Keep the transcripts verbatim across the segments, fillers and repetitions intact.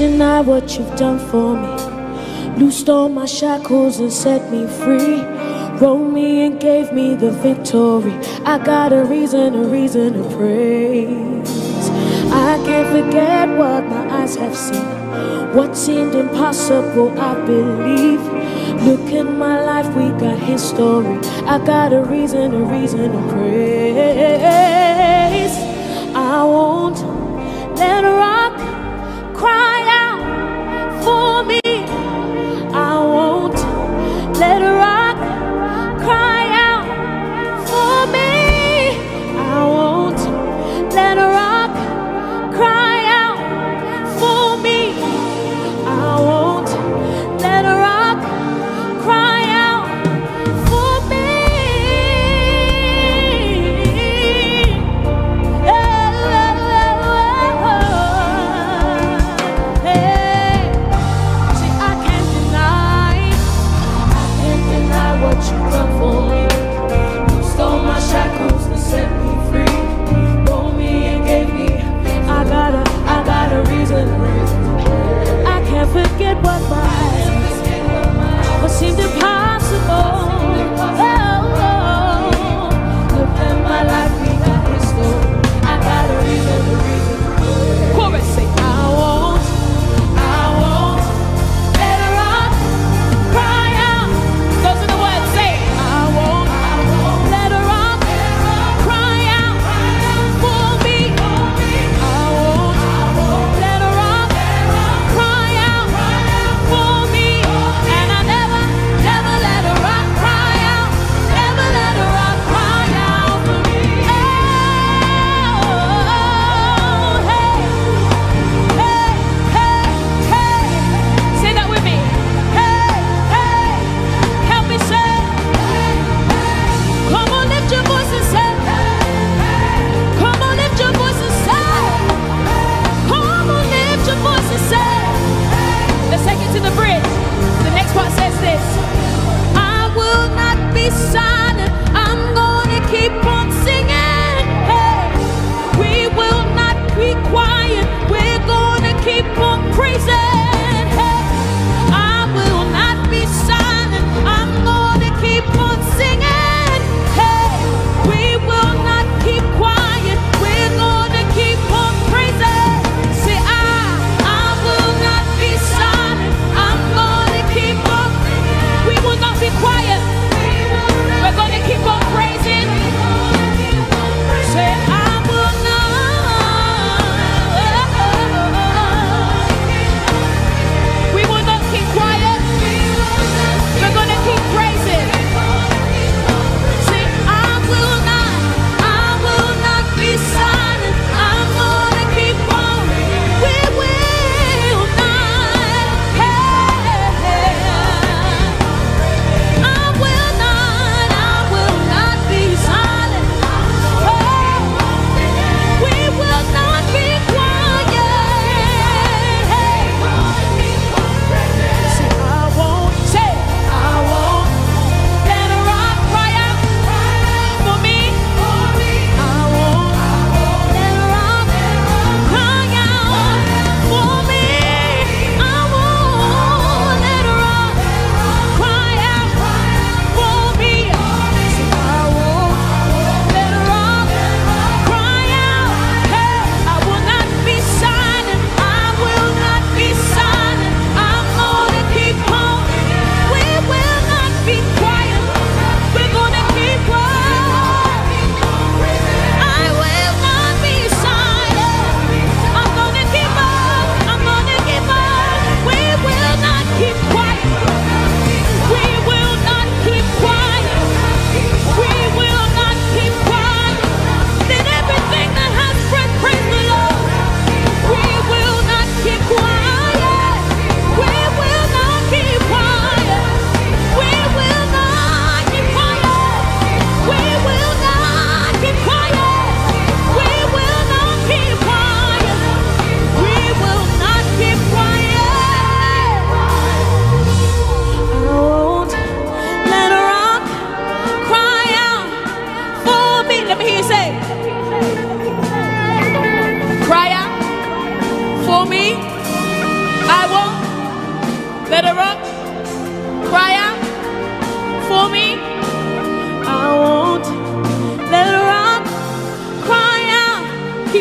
deny what you've done for me. Loosed all my shackles and set me free. Rolled me and gave me the victory. I got a reason, a reason to praise. I can't forget what my eyes have seen. What seemed impossible, I believe. Look at my life, we got history. I got a reason, a reason to praise. I won't let a rock cry out for me. I won't let a rock cry out for me. I won't let a rock cry out for me. I won't let a rock cry out for me. Oh, oh, oh, oh.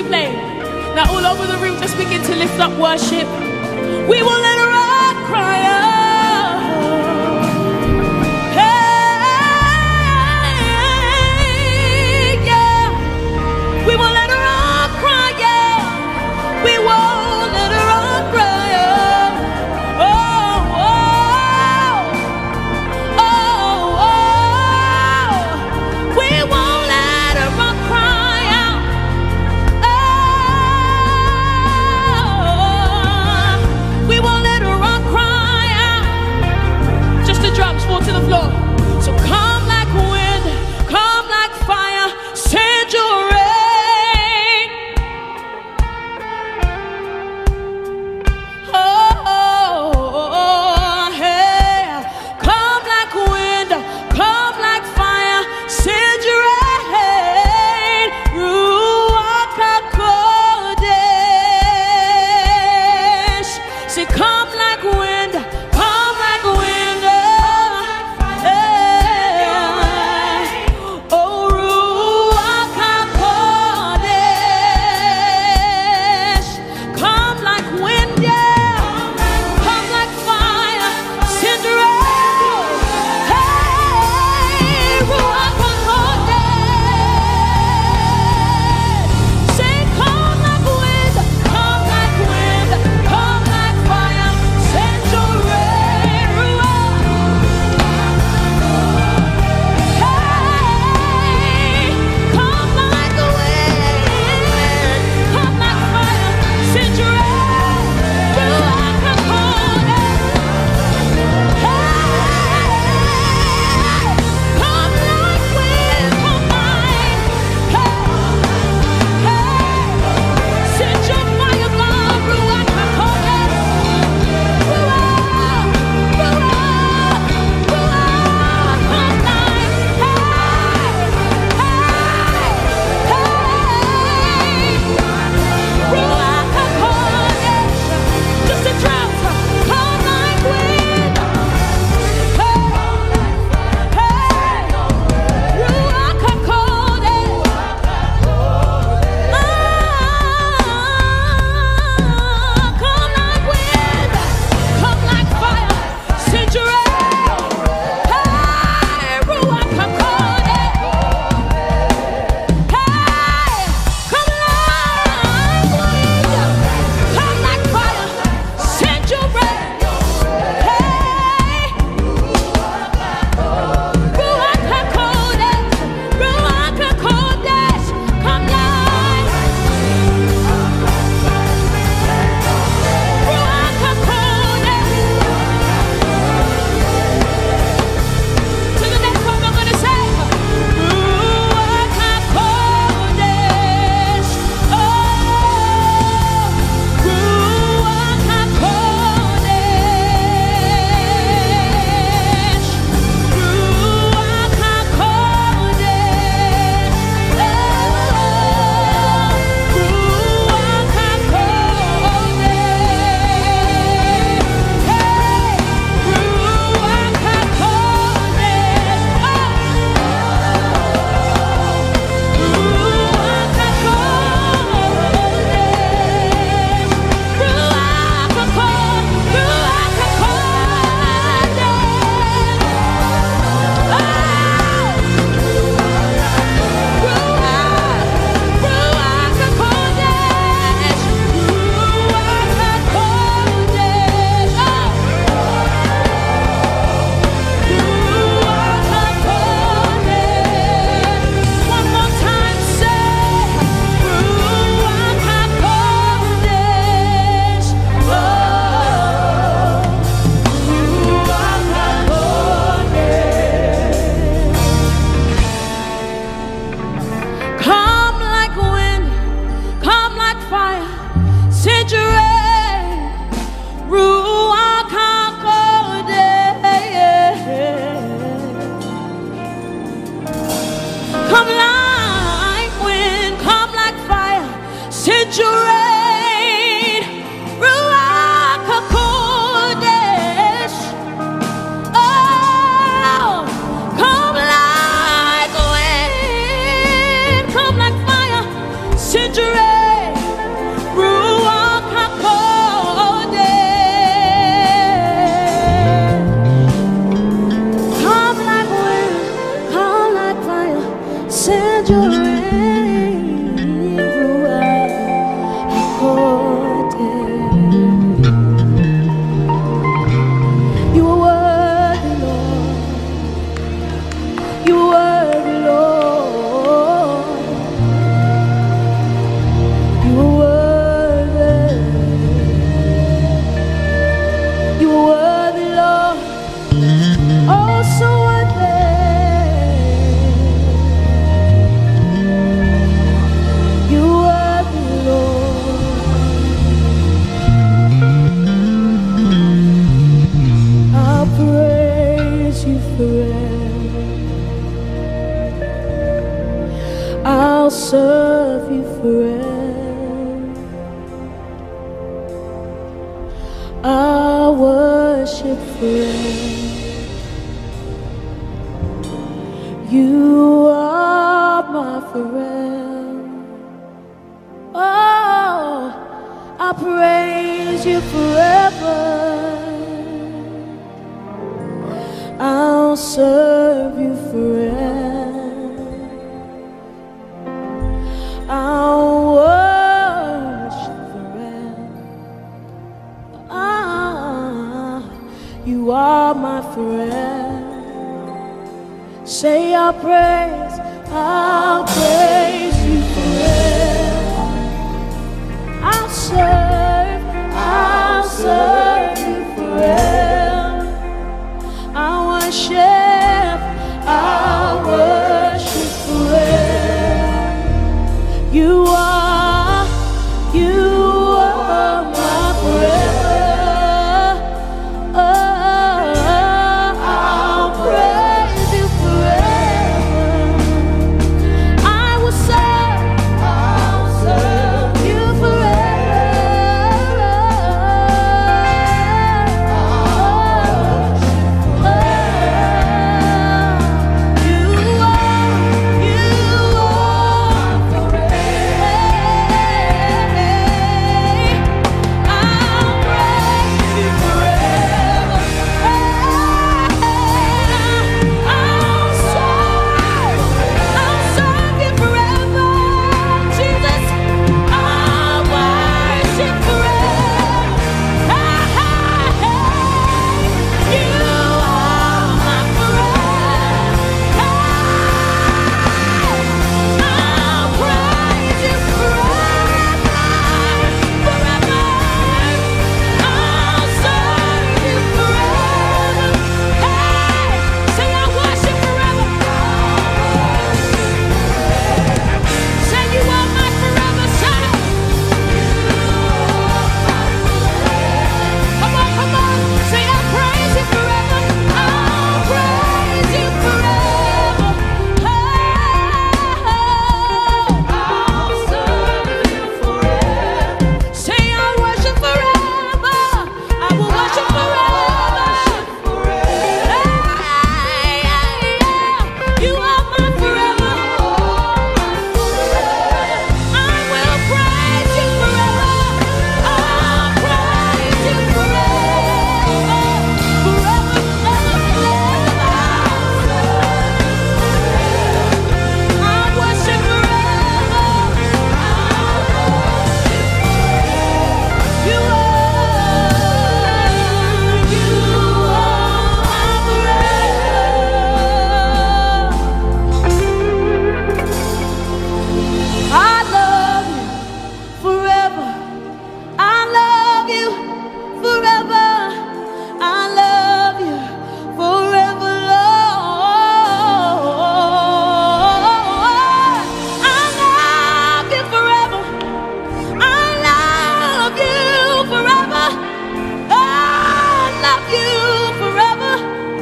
name. Now all over the room, just begin to lift up worship. We will let a rock cry out. Hey, yeah. We will let a rock cry out. We won't let a rock cry out. Oh, oh, oh, oh. We won't let a rock cry out. Oh, we won't let a Send your rain throughout our day. You are worthy, Lord. You are worthy, Lord. You are worthy. You are worthy, Lord. Oh, so worthy. You are worthy, Lord. I'll praise you forever. I'll serve you forever. I'll worship forever. You are my forever. Oh, I'll praise you forever. I'll serve you forever. I'll worship forever. Ah, you are my forever. Say I'll praise, I'll praise you forever. I'll serve, I'll serve you forever. I'll worship, I'll worship forever. You are, you are my forever. Oh, I'll praise you forever. I will serve, I'll serve you forever. You are, you are forever. I'll praise you forever. I'll serve, I'll serve you forever. Jesus, I'll worship forever. You are my forever. I'll praise you forever, forever. I'll serve you forever. Hey, say I worship forever. Say you are my forever. Shout it. Come on, come on. Say I'll praise you forever. I'll praise you forever. I'll serve you forever. Say I'll worship forever. I will worship forever. Hey, you are my forever. I will praise you forever. I'll praise you forever. Forever, forever, I'll worship forever. You are, you are my forever. I love you forever. I love you forever. I love you forever, Lord. I love you forever. I love you forever. I love you forever,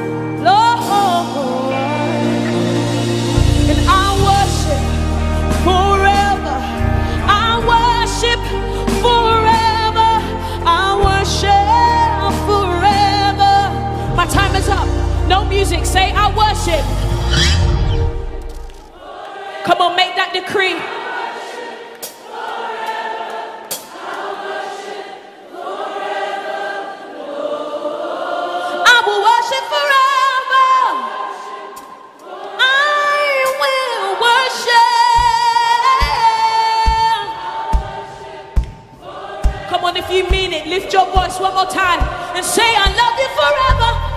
Lord. And I worship forever. I worship forever. I worship forever. My time is up. No music. Say I worship. Come on, make that decree. I will worship forever. I will worship lift your voice one more time and say, I love you forever.